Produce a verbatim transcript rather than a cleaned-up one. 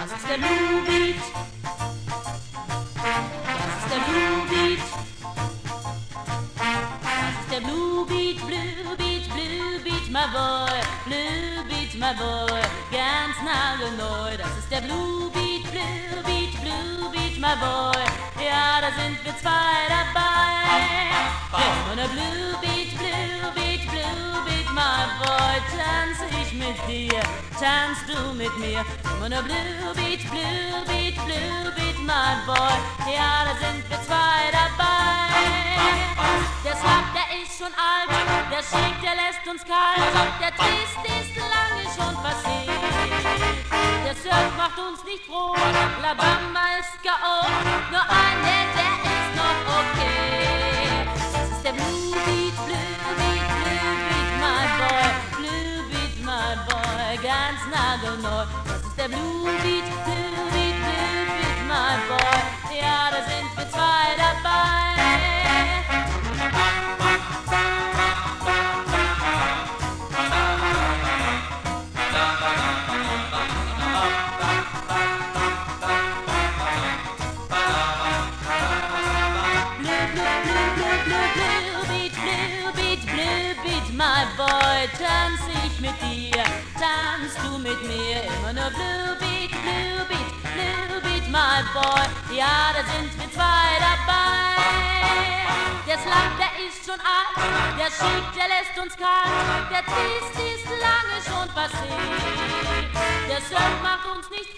Das ist der Blue Beat. Das ist der Blue Beat. Das ist der Blue Beat, Blue Beat, Blue Beat, my boy. Blue Beat, my boy, ganz nagelneu. Das ist der Blue Beat, Blue Beat, Blue Beat, my boy. Ja, da sind wir zwei dabei. Immer ne Blue Beat, Blue Beat, Blue Beat, my boy. Tanz ich mit dir, tanzt du mit mir. Immer ne Blue Beat, Blue Beat, Blue Beat, my boy. Ja, da sind wir zwei dabei. Der Slap, der ist schon alt, der Shake, der lässt uns kalt. Der Twist ist lange schon passiert. Der Surf macht uns nicht froh, La Bamba ist K O. Nur einer, der ist noch okay. Das ist der Blue Beat, Blue Beat, Blue Beat, my boy. Blue Beat, my boy, ganz nagelneu. Das ist der Blue Beat, Blue Beat, Blue Beat, my boy. Ja, da sind wir zwei dabei. My boy, tanz ich mit dir, tanzt du mit mir, immer nur Blue Beat, Blue Beat, Blue Beat, my boy, ja, da sind wir zwei dabei. Der Slap, der ist schon alt, der Shake, der lässt uns kalt, der Twist ist lange schon passiert, der Surf macht uns nicht